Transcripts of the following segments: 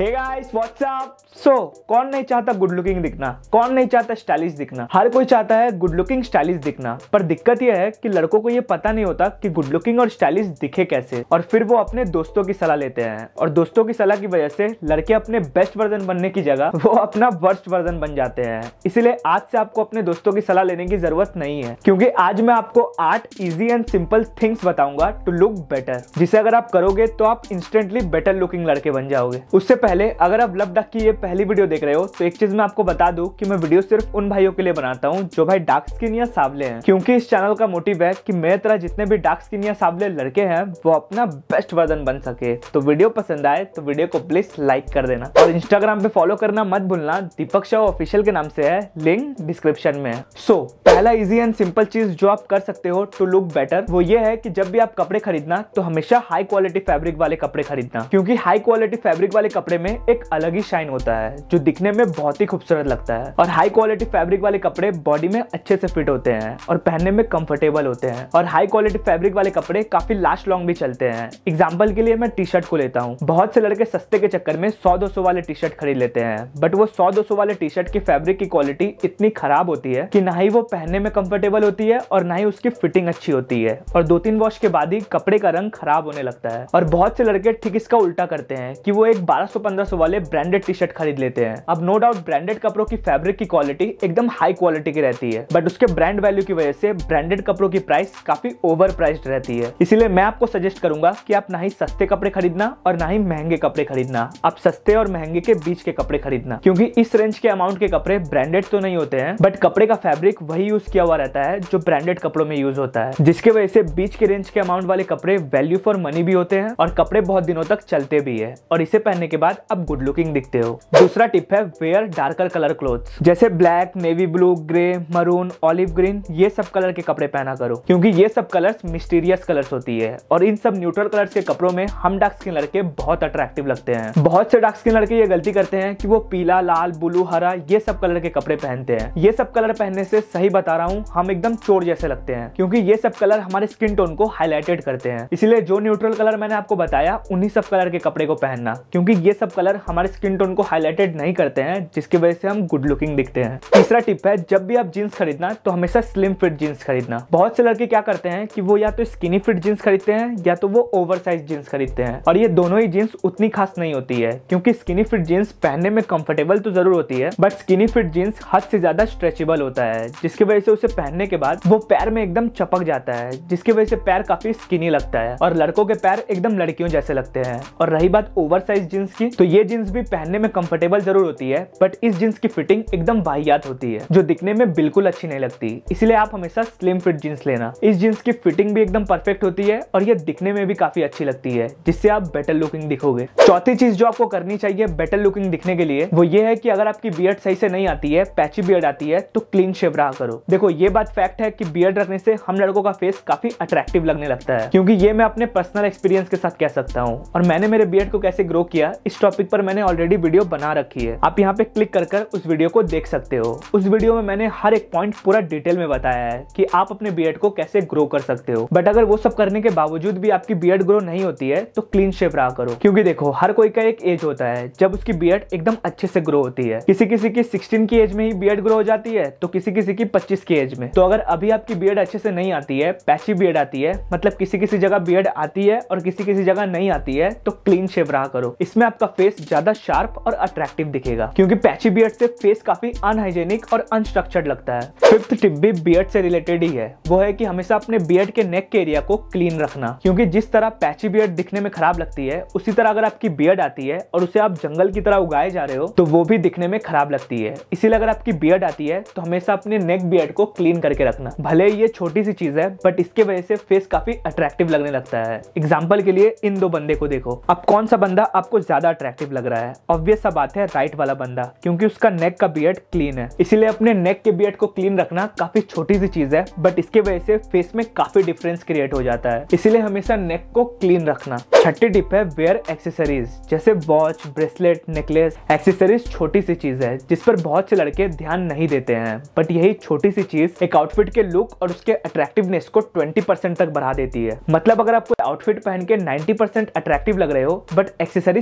हे guys what's up. So कौन नहीं चाहता गुड लुकिंग दिखना, कौन नहीं चाहता स्टाइलिश दिखना। हर कोई चाहता है गुड लुकिंग स्टाइलिश दिखना, पर दिक्कत यह है कि लड़कों को ये पता नहीं होता कि गुड लुकिंग और स्टाइलिश दिखे कैसे, और फिर वो अपने दोस्तों की सलाह लेते हैं और दोस्तों की सलाह की वजह से लड़के अपने बेस्ट वर्जन बनने की जगह वो अपना वर्स्ट वर्जन बन जाते हैं। इसीलिए आज से आपको अपने दोस्तों की सलाह लेने की जरूरत नहीं है, क्योंकि आज मैं आपको 8 इजी एंड सिंपल थिंग्स बताऊंगा टू लुक बेटर, जिसे अगर आप करोगे तो आप इंस्टेंटली बेटर लुकिंग लड़के बन जाओगे। उससे पहले अगर आप लब डक की ये पहली वीडियो देख रहे हो तो एक चीज मैं आपको बता दूं कि मैं वीडियो सिर्फ उन भाइयों के लिए बनाता हूं जो भाई डार्क स्किन या सावले हैं, क्योंकि इस चैनल का मोटिव है कि मेरे तरह जितने भी डार्क स्किन या सावले लड़के हैं वो अपना बेस्ट वर्जन बन सके। तो वीडियो पसंद आए तो वीडियो को प्लीज लाइक कर देना और इंस्टाग्राम पे फॉलो करना मत भूलना, दीपक शाह ऑफिशियल के नाम से है, लिंक डिस्क्रिप्शन में है। सो पहला इजी एंड सिंपल चीज जो आप कर सकते हो टू लुक बेटर वो ये है कि जब भी आप कपड़े खरीदना तो हमेशा हाई क्वालिटी फैब्रिक वाले कपड़े खरीदना, क्योंकि हाई क्वालिटी फैब्रिक वाले कपड़े में एक अलग ही शाइन होता है जो दिखने में बहुत ही खूबसूरत लगता है। और हाई क्वालिटी फैब्रिक वाले कपड़े बॉडी में अच्छे से फिट होते हैं और पहनने में कंफर्टेबल होते हैं, और हाई क्वालिटी फैब्रिक वाले कपड़े काफी लास्ट लॉन्ग भी चलते हैं। एग्जांपल के लिए मैं टी शर्ट को लेता हूँ। बहुत से लड़के सस्ते के चक्कर में 100-200 वाले टी शर्ट खरीद लेते हैं, बट वो 100-200 वाले टी शर्ट की फैब्रिक की क्वालिटी इतनी खराब होती है कि ना ही वो पहनने में कंफर्टेबल होती है और ना ही उसकी फिटिंग अच्छी होती है, और 2-3 वॉश के बाद ही कपड़े का रंग खराब होने लगता है। और बहुत से लड़के ठीक इसका उल्टा करते हैं कि वो एक 1200-1500 वाले ब्रांडेड टी शर्ट खरीद लेते हैं। अब नो डाउट ब्रांडेड कपड़ों की फैब्रिक की क्वालिटी एकदम हाई क्वालिटी की रहती है, बट उसके ब्रांड वैल्यू की वजह से ब्रांडेड कपड़ों की प्राइस काफी ओवर प्राइस्ड रहती है। इसीलिए मैं आपको सजेस्ट करूंगा कि आप ना ही सस्ते कपड़े खरीदना और ना ही महंगे कपड़े खरीदना, आप सस्ते और महंगे के बीच के कपड़े खरीदना, क्योंकि इस रेंज के अमाउंट के कपड़े ब्रांडेड तो नहीं होते हैं, बट कपड़े का फैब्रिक वही यूज किया हुआ रहता है जो ब्रांडेड कपड़ों में यूज होता है, जिसकी वजह से बीच के रेंज के अमाउंट वाले कपड़े वैल्यू फॉर मनी भी होते हैं और कपड़े बहुत दिनों तक चलते भी है, और इसे पहनने के बाद आप गुड लुकिंग दिखते हो। दूसरा टिप है वेयर डार्कर कलर क्लोथ्स, जैसे black, navy blue, grey, maroon, olive green, ये सब कलर के कपड़े पहना करो, क्योंकि ये सब कलर्स मिस्टीरियस कलर्स होती है, और इन सब न्यूट्रल कलर्स के कपड़ों में हम डार्क स्किन लड़के बहुत अट्रैक्टिव लगते हैं। बहुत से डार्क स्किन लड़के ये गलती करते हैं कि वो पीला, लाल, ब्लू, हरा ये सब कलर के कपड़े पहनते हैं। ये सब कलर पहनने से सही बता रहा हूँ हम एकदम चोर जैसे लगते हैं, क्योंकि ये सब कलर हमारे स्किन टोन को हाईलाइटेड करते हैं। इसलिए जो न्यूट्रल कलर मैंने आपको बताया उन्हीं सब कलर के कपड़े को पहनना, क्योंकि ये सब कलर हमारे स्किन टोन को हाईलाइटेड नहीं करते हैं, जिसकी वजह से हम गुड लुकिंग दिखते हैं। तीसरा टिप है जब भी आप जींस खरीदना तो हमेशा स्लिम फिट जींस खरीदना। बहुत से लड़के क्या करते हैं कि वो या तो स्किनी फिट जींस खरीदते हैं या तो वो ओवर साइज जींस खरीदते हैं, और ये दोनों ही जींस उतनी खास नहीं होती है, क्योंकि स्किनी फिट जींस पहनने में कंफर्टेबल तो जरूर होती है, बट स्किनी फिट जींस हद से ज्यादा स्ट्रेचेबल होता है, जिसकी वजह से उसे पहनने के बाद वो पैर में एकदम चपक जाता है, जिसकी वजह से पैर काफी स्किनी लगता है और लड़कों के पैर एकदम लड़कियों जैसे लगते हैं। और रही बात ओवर साइज जींस की, तो ये जींस भी पहनने में कंफर्टेबल जरूर होती है, बट इस जींस की फिटिंग एकदम वाहियात होती है जो दिखने में बिल्कुल अच्छी नहीं लगती। इसलिए आप हमेशा स्लिम फिट जींस लेना। इस जींस की फिटिंग भी एकदम परफेक्ट होती है और ये दिखने में भी काफी अच्छी लगती है, जिससे आप बेटर लुकिंग दिखोगे। चौथी चीज जो आपको करनी चाहिए बेटर लुकिंग दिखने के लिए वो ये है कि अगर आपकी बियर्ड सही से नहीं आती है, पैची बियर्ड आती है, तो क्लीन शेव रहा करो। देखो ये बात फैक्ट है कि बियर्ड रखने से हम लड़कों का फेस काफी अट्रैक्टिव लगने लगता है, क्योंकि ये मैं अपने पर्सनल एक्सपीरियंस के साथ कह सकता हूँ, और मैंने मेरे बियर्ड को कैसे ग्रो किया इस टॉपिक पर मैंने ऑलरेडी वीडियो बना रखी है। आप यहाँ पे क्लिक कर उस वीडियो को देख सकते हो। उस वीडियो में मैंने हर एक पॉइंट पूरा डिटेल में बताया है कि आप अपने बियर्ड को कैसे ग्रो कर सकते हो। बट अगर वो सब करने के बावजूद भी आपकी बियर्ड ग्रो नहीं होती है तो क्लीन शेव रहा करो, क्योंकि देखो हर कोई का एक एज होता है जब उसकी बियर्ड एकदम अच्छे से ग्रो होती है। किसी किसी की 16 की एज में ही बियर्ड ग्रो हो जाती है, तो किसी किसी की 25 की एज में। तो अगर अभी आपकी बियर्ड अच्छे से नहीं आती है, पैची बियर्ड आती है, मतलब किसी किसी जगह बियर्ड आती है और किसी किसी जगह नहीं आती है, तो क्लीन शेव रहा करो। इसमें आपका फेस ज्यादा शार्प और अट्रैक्टिव दिखेगा, क्योंकि पैची बियर्ड से फेस काफी अनहाइजेनिक और अनस्ट्रक्चर्ड लगता है। फिफ्थ टिप भी बियर्ड से रिलेटेड ही है, वो है कि हमेशा अपने बियर्ड के नेक के एरिया को क्लीन रखना, क्योंकि जिस तरह पैची बियर्ड दिखने में खराब लगती है उसी तरह अगर आपकी बियर्ड आती है और उसे आप जंगल की तरह उगाए जा रहे हो तो वो भी दिखने में खराब लगती है। इसीलिए अगर आपकी बियर्ड आती है तो हमेशा अपने नेक बियर्ड को क्लीन करके रखना। भले ये छोटी सी चीज है, बट इसके वजह से फेस काफी अट्रैक्टिव लगने लगता है। एग्जाम्पल के लिए इन दो बंदे को देखो, अब कौन सा बंदा आपको ज्यादा अट्रैक्टिव लग रहा है? ऑब्वियस सा बात है राइट वाला बंदा, क्योंकि उसका नेक का बियर्ड क्लीन है। इसीलिए अपने नेक के बियर्ड को क्लीन रखना काफी छोटी सी चीज है, बट इसके वजह से फेस में काफी डिफरेंस क्रिएट हो जाता है। इसीलिए हमेशा नेक को क्लीन रखना। छठी टिप है वेयर एक्सेसरीज, जैसे वॉच, ब्रेसलेट, नेकलेस। एक्सेसरीज छोटी सी चीज है जिस पर बहुत से लड़के ध्यान नहीं देते हैं, बट यही छोटी सी चीज एक आउटफिट के लुक और उसके अट्रैक्टिवनेस को 20% तक बढ़ा देती है। मतलब अगर आप कोई आउटफिट पहन के 90% अट्रैक्टिव लग रहे हो, बट एक्सेसरीज पहनने के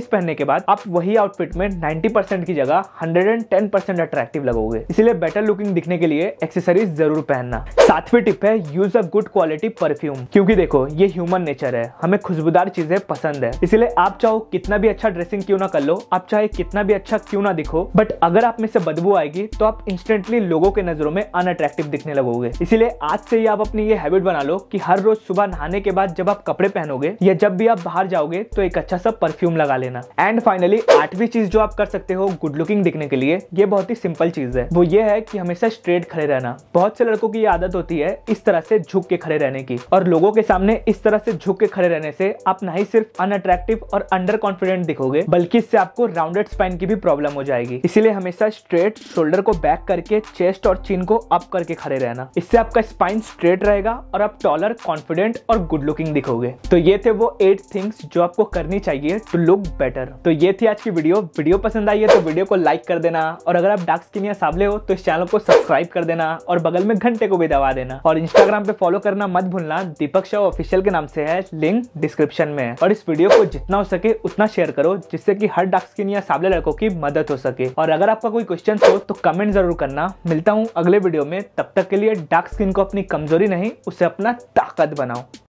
बाद आप वही आउटफिट में 90% की जगह 110% अट्रैक्टिव लगोगे। इसीलिए बेटर लुकिंग दिखने के लिए एक्सेसरीज जरूर पहनना। 7वीं टिप है use a good quality perfume. क्योंकि देखो ये ह्यूमन नेचर है, हमें खुशबूदार चीजें पसंद है। इसलिए आप चाहो कितना भी अच्छा ड्रेसिंग क्यों ना कर लो, आप चाहे कितना भी अच्छा क्यों ना दिखो, बट अगर आप में से बदबू आएगी तो आप इंस्टेंटली लोगों के नजरों में अनअट्रैक्टिव दिखने लगोगे। इसीलिए आज से ही आप अपनी ये हैबिट बना लो कि हर रोज सुबह नहाने के बाद जब आप कपड़े पहनोगे या जब भी आप बाहर जाओगे तो एक अच्छा सा परफ्यूम लगा लेना। एंड फाइनली 8वीं चीज जो आप कर सकते हो गुड लुकिंग दिखने के लिए, ये बहुत ही सिंपल चीज है। वो ये है कि हमेशा स्ट्रेट खड़े रहना। बहुत से लड़कों की आदत होती है इस तरह से झुक के खड़े रहने की, और लोगों के सामने इस तरह से झुक के खड़े रहने से आप ना ही सिर्फ अनअट्रैक्टिव और अंडर कॉन्फिडेंट दिखोगे, बल्कि इससे आपको राउंडेड स्पाइन की भी प्रॉब्लम हो जाएगी। इसीलिए हमेशा स्ट्रेट शोल्डर को बैक करके चेस्ट और चिन को अप करके खड़े रहना। इससे आपका स्पाइन स्ट्रेट रहेगा और आप टॉलर, कॉन्फिडेंट और गुड लुकिंग दिखोगे। तो ये थे वो 8 थिंग्स जो आपको करनी चाहिए टू लुक बेटर। तो ये थी आज की वीडियो पसंद आई है तो वीडियो को लाइक कर देना, और अगर आप डार्क स्किन या सावले हो तो इस चैनल को सब्सक्राइब कर देना और बगल में घंटे को भी दबा देना। और इंस्टाग्राम पे फॉलो करना मत भूलना, दीपक शाह ऑफिशियल के नाम से है, लिंक डिस्क्रिप्शन में है। और इस वीडियो को जितना हो सके उतना शेयर करो, जिससे कि हर डार्क स्किन या सावले लड़कों की मदद हो सके। और अगर आपका कोई क्वेश्चन हो तो कमेंट जरूर करना। मिलता हूँ अगले वीडियो में, तब तक के लिए डार्क स्किन को अपनी कमजोरी नहीं, उसे अपना ताकत बनाओ।